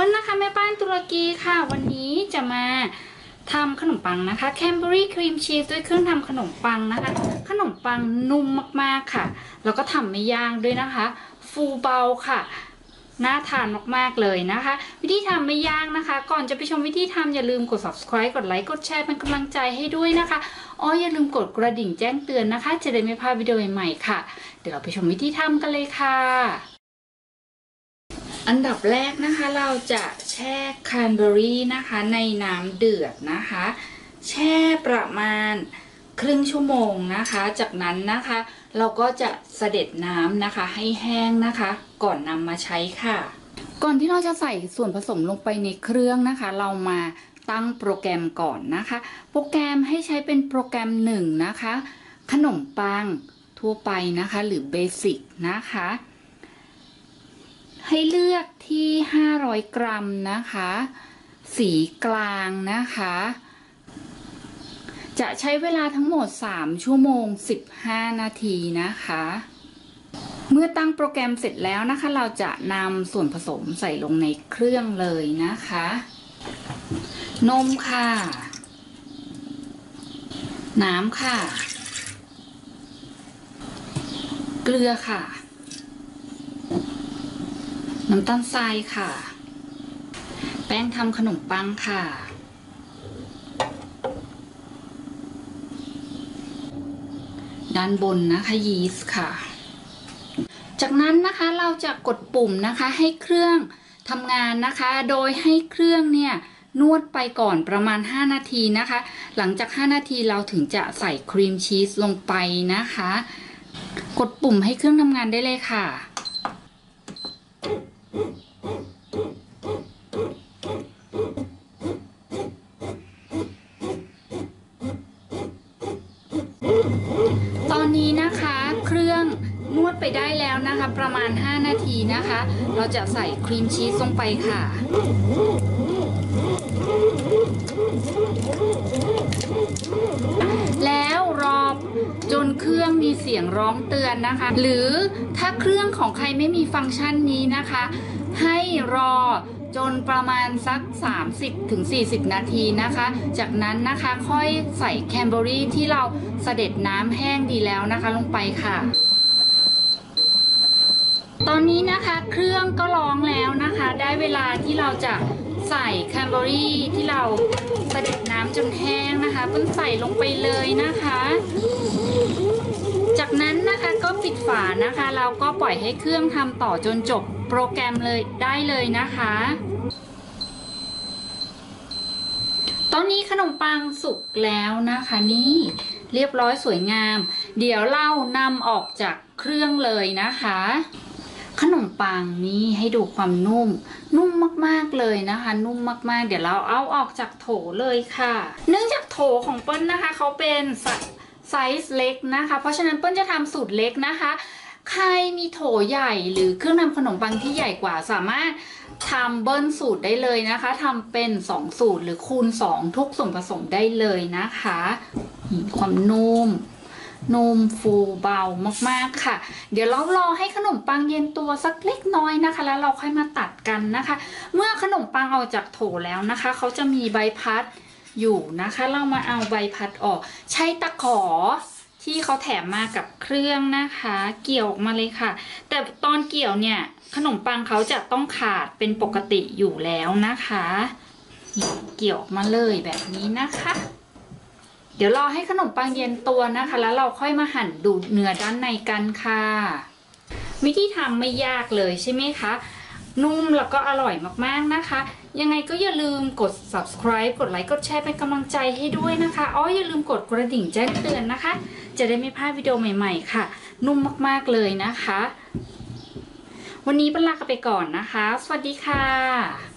เปิ้ลนะคะแม่บ้านตุรกีค่ะวันนี้จะมาทำขนมปังนะคะแคนเบอรี่ครีมชีสด้วยเครื่องทำขนมปังนะคะขนมปังนุ่มมากๆค่ะแล้วก็ทำไม่ยากด้วยนะคะฟูเบาค่ะน่าทานมากๆเลยนะคะวิธีทำไม่ยากนะคะก่อนจะไปชมวิธีทำอย่าลืมกด subscribe กดไลค์กดแชร์เป็นกำลังใจให้ด้วยนะคะอย่าลืมกดกระดิ่งแจ้งเตือนนะคะจะได้ไม่พลาดวิดีโอใหม่ๆค่ะเดี๋ยวเราไปชมวิธีทำกันเลยค่ะอันดับแรกนะคะเราจะแช่แคนเบอรี่นะคะในน้ำเดือดนะคะแช่ประมาณครึ่งชั่วโมงนะคะจากนั้นนะคะเราก็จะเสด็จน้ำนะคะให้แห้งนะคะก่อนนำมาใช้ค่ะก่อนที่เราจะใส่ส่วนผสมลงไปในเครื่องนะคะเรามาตั้งโปรแกรมก่อนนะคะโปรแกรมให้ใช้เป็นโปรแกรม1นะคะขนมปังทั่วไปนะคะหรือเบสิกนะคะให้เลือกที่500 กรัมนะคะสีกลางนะคะจะใช้เวลาทั้งหมด3 ชั่วโมง 15 นาทีนะคะเมื่อตั้งโปรแกรมเสร็จแล้วนะคะเราจะนำส่วนผสมใส่ลงในเครื่องเลยนะคะนมค่ะน้ำค่ะเกลือค่ะน้ำตาลทรายค่ะแป้งทำขนมปังค่ะด้านบนนะคะยีสต์ค่ะจากนั้นนะคะเราจะกดปุ่มนะคะให้เครื่องทำงานนะคะโดยให้เครื่องเนี่ยนวดไปก่อนประมาณ5 นาทีนะคะหลังจาก5 นาทีเราถึงจะใส่ครีมชีสลงไปนะคะกดปุ่มให้เครื่องทำงานได้เลยค่ะตอนนี้นะคะเครื่องนวดไปได้แล้วนะคะประมาณ5 นาทีนะคะเราจะใส่ครีมชีสลงไปค่ะแล้วรอจนเครื่องมีเสียงร้องเตือนนะคะหรือถ้าเครื่องของใครไม่มีฟังก์ชันนี้นะคะให้รอจนประมาณสัก30-40 นาทีนะคะจากนั้นนะคะค่อยใส่แคนเบอรี่ที่เราเสด็จน้ำแห้งดีแล้วนะคะลงไปค่ะตอนนี้นะคะเครื่องก็ร้องแล้วนะคะได้เวลาที่เราจะใส่แคนเบอรี่ที่เราเสด็จน้ำจนแห้งนะคะเพิ่งใส่ลงไปเลยนะคะจากนั้นนะคะก็ปิดฝานะคะเราก็ปล่อยให้เครื่องทำต่อจนจบโปรแกรมเลยได้เลยนะคะตอนนี้ขนมปังสุกแล้วนะคะนี่เรียบร้อยสวยงามเดี๋ยวเรานำออกจากเครื่องเลยนะคะขนมปังนี้ให้ดูความนุ่มมากๆเลยนะคะนุ่มมากๆเดี๋ยวเราเอาออกจากโถเลยค่ะเนื่องจากโถของเปิ้ลนะคะเขาเป็นไซส์เล็กนะคะเพราะฉะนั้นเปิ้ลจะทำสูตรเล็กนะคะใครมีโถใหญ่หรือเครื่องทำขนมปังที่ใหญ่กว่าสามารถทำเบิ้ลสูตรได้เลยนะคะทำเป็น2 สูตรหรือคูณ2ทุกส่วนผสมได้เลยนะคะความนุ่มฟูเบามากๆค่ะเดี๋ยวเรารอให้ขนมปังเย็นตัวสักเล็กน้อยนะคะแล้วเราค่อยมาตัดกันนะคะเมื่อขนมปังออกจากโถแล้วนะคะเขาจะมีใบพัดอยู่นะคะเรามาเอาใบพัดออกใช้ตะขอที่เขาแถมมากับเครื่องนะคะเกี่ยวออกมาเลยค่ะแต่ตอนเกี่ยวเนี่ยขนมปังเขาจะต้องขาดเป็นปกติอยู่แล้วนะคะเกี่ยวออกมาเลยแบบนี้นะคะเดี๋ยวรอให้ขนมปังเย็นตัวนะคะแล้วเราค่อยมาหั่นดูเนื้อด้านในกันค่ะวิธีทำไม่ยากเลยใช่ไหมคะนุ่มแล้วก็อร่อยมากๆนะคะยังไงก็อย่าลืมกด subscribe กดไลค์กดแชร์เป็นกำลังใจให้ด้วยนะคะอย่าลืมกดกระดิ่งแจ้งเตือนนะคะจะได้ไม่พลาดวิดีโอใหม่ๆค่ะนุ่มมากๆเลยนะคะวันนี้เปิ้ลลาไปก่อนนะคะสวัสดีค่ะ